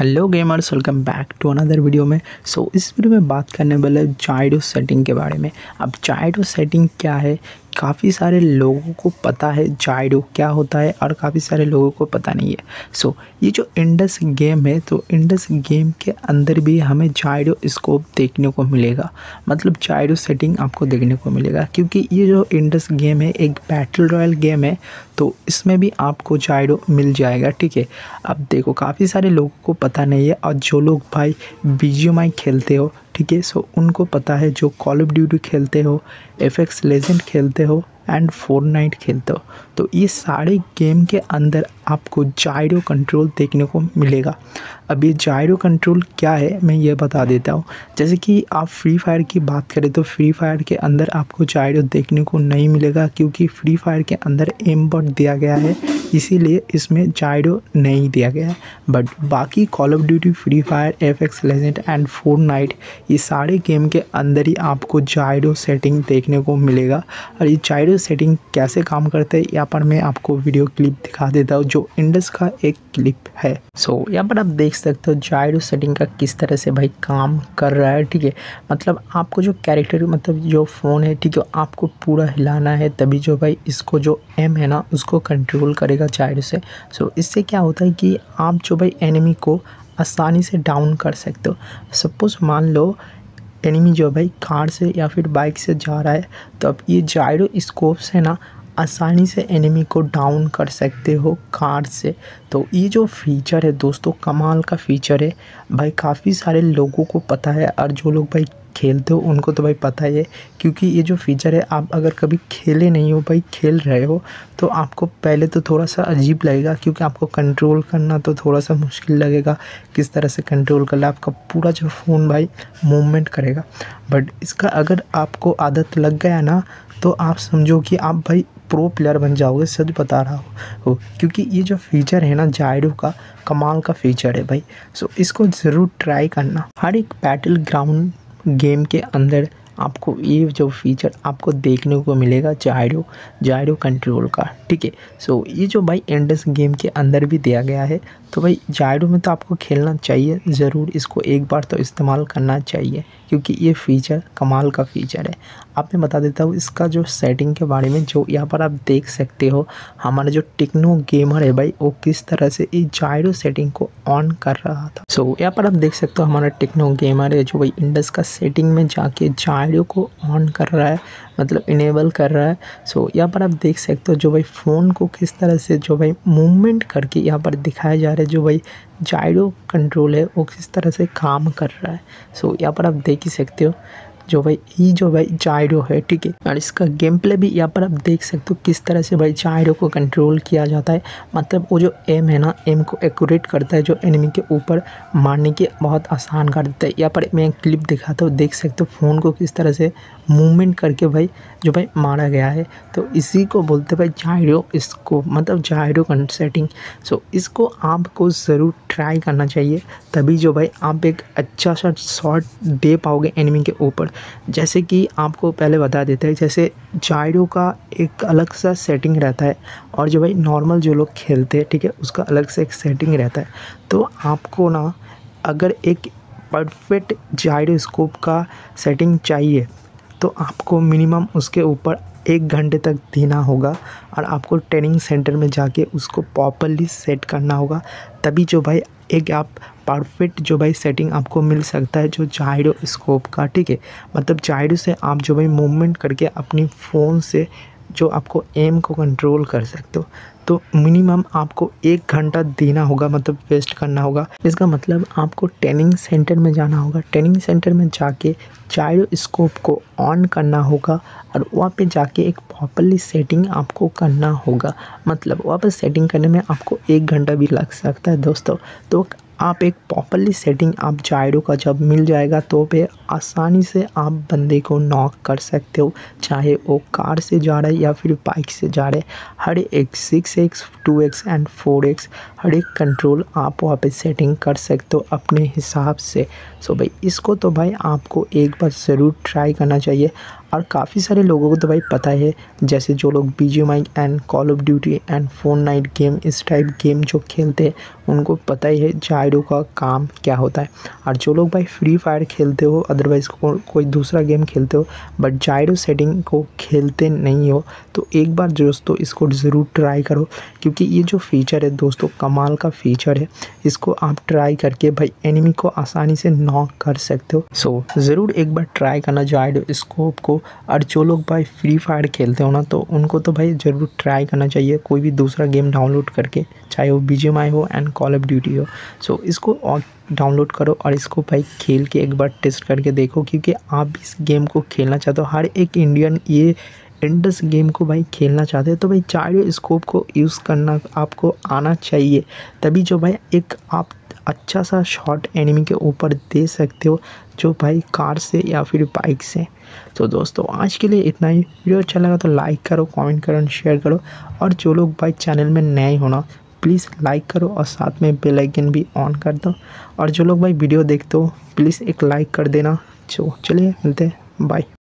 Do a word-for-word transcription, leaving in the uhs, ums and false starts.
Hello gamers, welcome back to another video में। So so, इस video में बात करने वाले जाइरो सेटिंग के बारे में। अब जाइरो सेटिंग क्या है, काफ़ी सारे लोगों को पता है जाइरो क्या होता है और काफ़ी सारे लोगों को पता नहीं है। सो so, ये जो इंडस गेम है, तो इंडस गेम के अंदर भी हमें जाइरो स्कोप देखने को मिलेगा, मतलब जाइरो सेटिंग आपको देखने को मिलेगा, क्योंकि ये जो इंडस गेम है एक बैटल रॉयल गेम है, तो इसमें भी आपको जाइरो मिल जाएगा। ठीक है, अब देखो काफ़ी सारे लोगों को पता नहीं है, और जो लोग भाई बीजीएमआई खेलते हो, ठीक है, सो उनको पता है। जो कॉल ऑफ ड्यूटी खेलते हो, एपेक्स लेजेंड खेलते हो एंड फोर्टनाइट खेलते हो, तो ये सारे गेम के अंदर आपको जाइरो कंट्रोल देखने को मिलेगा। अब ये जाइरो कंट्रोल क्या है मैं ये बता देता हूँ। जैसे कि आप फ्री फायर की बात करें तो फ्री फायर के अंदर आपको जाइरो देखने को नहीं मिलेगा, क्योंकि फ्री फायर के अंदर एम बट दिया गया है, इसीलिए इसमें जाइरो नहीं दिया गया है। बट बाकी Call of Duty, Free Fire, Apex Legend and Fortnite, ये सारे गेम के अंदर ही आपको जाइरो सेटिंग देखने को मिलेगा। और ये जाइरो सेटिंग कैसे काम करते हैं यहाँ पर मैं आपको वीडियो क्लिप दिखा देता हूँ, जो इंडस का एक क्लिप है। सो so, यहाँ पर आप देख सकते हो जाइरो सेटिंग का किस तरह से भाई काम कर रहा है। ठीक है, मतलब आपको जो कैरेक्टर, मतलब जो फ़ोन है, ठीक है, आपको पूरा हिलाना है, तभी जो भाई इसको जो एम है ना उसको कंट्रोल करेगा जाइरो से। सो so, इससे क्या होता है कि आप जो भाई एनिमी को आसानी से डाउन कर सकते हो। सपोज़ मान लो एनिमी जो भाई कार से या फिर बाइक से जा रहा है, तो अब ये जाइरो स्कोप से ना आसानी से एनिमी को डाउन कर सकते हो कार से। तो ये जो फीचर है दोस्तों, कमाल का फीचर है भाई, काफ़ी सारे लोगों को पता है, और जो लोग भाई खेलते हो उनको तो भाई पता ही है, क्योंकि ये जो फीचर है, आप अगर कभी खेले नहीं हो भाई, खेल रहे हो, तो आपको पहले तो थोड़ा सा अजीब लगेगा, क्योंकि आपको कंट्रोल करना तो थोड़ा सा मुश्किल लगेगा। किस तरह से कंट्रोल करना, आपका पूरा जो फ़ोन भाई मूवमेंट करेगा। बट इसका अगर आपको आदत लग गया ना, तो आप समझो कि आप भाई प्रो प्लेयर बन जाओगे, सच बता रहा हो, क्योंकि ये जो फीचर है ना जाइरो का, कमाल का फीचर है भाई। सो इसको ज़रूर ट्राई करना। हर एक बैटल ग्राउंड गेम के अंदर आपको ये जो फीचर आपको देखने को मिलेगा, जाइरो जाइरो कंट्रोल का। ठीक है, सो ये जो भाई इंडस गेम के अंदर भी दिया गया है, तो भाई जाइरो में तो आपको खेलना चाहिए ज़रूर, इसको एक बार तो इस्तेमाल करना चाहिए, क्योंकि ये फ़ीचर कमाल का फ़ीचर है। अब मैं बता देता हूँ इसका जो सेटिंग के बारे में, जो यहाँ पर आप देख सकते हो हमारा जो टेक्नो गेमर है भाई, वो किस तरह से इस जाइरो सेटिंग को ऑन कर रहा था। सो so, यहाँ पर आप देख सकते हो हमारा टेक्नो गेमर है जो भाई इंडस का सेटिंग में जाके जाइरो को ऑन कर रहा है, मतलब इनेबल कर रहा है। सो so, यहाँ पर आप देख सकते हो जो भाई फ़ोन को किस तरह से जो भाई मूवमेंट करके यहाँ पर दिखाया जा रहा है, जो भाई जाइरो कंट्रोल है वो किस तरह से काम कर रहा है। सो so, यहाँ पर आप देख ही सकते हो जो भाई ये जो भाई जाइरो है। ठीक है, और इसका गेम प्ले भी यहाँ पर आप देख सकते हो किस तरह से भाई जाइरो को कंट्रोल किया जाता है, मतलब वो जो एम है ना, एम को एक्यूरेट करता है, जो एनिमी के ऊपर मारने के बहुत आसान कर देता है। यहाँ पर मैं एक क्लिप दिखाता हूँ, देख सकते हो फ़ोन को किस तरह से मूवमेंट करके भाई जो भाई मारा गया है। तो इसी को बोलते भाई जाइरो स्कोप, मतलब जाइरो सेटिंग। सो इसको आपको ज़रूर ट्राई करना चाहिए, तभी जो भाई आप एक अच्छा सा शॉट दे पाओगे एनिमी के ऊपर। जैसे कि आपको पहले बता देते हैं, जैसे जाइरो का एक अलग सा सेटिंग रहता है, और जो भाई नॉर्मल जो लोग खेलते हैं, ठीक है, उसका अलग से एक सेटिंग रहता है। तो आपको ना अगर एक परफेक्ट जाइरो स्कोप का सेटिंग चाहिए, तो आपको मिनिमम उसके ऊपर एक घंटे तक देना होगा, और आपको ट्रेनिंग सेंटर में जाके उसको प्रॉपर्ली सेट करना होगा, तभी जो भाई एक आप परफेक्ट जो भाई सेटिंग आपको मिल सकता है जो जाइरो स्कोप का। ठीक है, मतलब जाइरो से आप जो भाई मूवमेंट करके अपनी फ़ोन से जो आपको एम को कंट्रोल कर सकते हो। तो मिनिमम आपको एक घंटा देना होगा, मतलब वेस्ट करना होगा। इसका मतलब आपको ट्रेनिंग सेंटर में जाना होगा, ट्रेनिंग सेंटर में जाके जाइरो स्कोप को ऑन करना होगा, और वहाँ पे जाके एक प्रॉपर्ली सेटिंग आपको करना होगा। मतलब वहाँ पर सेटिंग करने में आपको एक घंटा भी लग सकता है दोस्तों। तो आप एक प्रॉपर्ली सेटिंग आप जाइरो का जब मिल जाएगा, तो पे आसानी से आप बंदे को नॉक कर सकते हो, चाहे वो कार से जा रहा है या फिर बाइक से जा रहा है। हर एक six X, two X and four X हर एक कंट्रोल आप वहाँ पे सेटिंग कर सकते हो अपने हिसाब से। सो भाई इसको तो भाई आपको एक बार ज़रूर ट्राई करना चाहिए। और काफ़ी सारे लोगों को तो भाई पता है, जैसे जो लोग BGMI and Call of Duty and Fortnite game इस टाइप गेम जो खेलते हैं उनको पता ही है जाइडो का काम क्या होता है। और जो लोग भाई फ्री फायर खेलते हो, अदरवाइज़ को, कोई दूसरा गेम खेलते हो बट जाइडो सेटिंग को खेलते नहीं हो, तो एक बार दोस्तों इसको ज़रूर ट्राई करो, क्योंकि ये जो फीचर है दोस्तों कमाल का फीचर है। इसको आप ट्राई करके भाई एनिमी को आसानी से नॉक कर सकते हो। सो ज़रूर एक बार ट्राई करना जाइडो स्कोप को। और जो लोग भाई फ्री फायर खेलते हो ना, तो उनको तो भाई ज़रूर ट्राई करना चाहिए कोई भी दूसरा गेम डाउनलोड करके, चाहे वो बीजीएमआई हो एंड कॉल ऑफ ड्यूटी हो। सो इसको डाउनलोड करो और इसको भाई खेल के एक बार टेस्ट करके देखो, क्योंकि आप इस गेम को खेलना चाहते हो, हर एक इंडियन ये इंडस गेम को भाई खेलना चाहते हैं, तो भाई जाइडो स्कोप को यूज़ करना आपको आना चाहिए, तभी जो भाई एक आप अच्छा सा शॉट एनिमी के ऊपर दे सकते हो, जो भाई कार से या फिर बाइक से। तो दोस्तों आज के लिए इतना ही। वीडियो अच्छा लगा तो लाइक करो, कमेंट करो, शेयर करो। और जो लोग भाई चैनल में नए हो ना, प्लीज़ लाइक करो और साथ में बेल आइकन भी ऑन कर दो। और जो लोग भाई वीडियो देखते हो प्लीज़ एक लाइक कर देना। चलो चलिए मिलते हैं, बाय।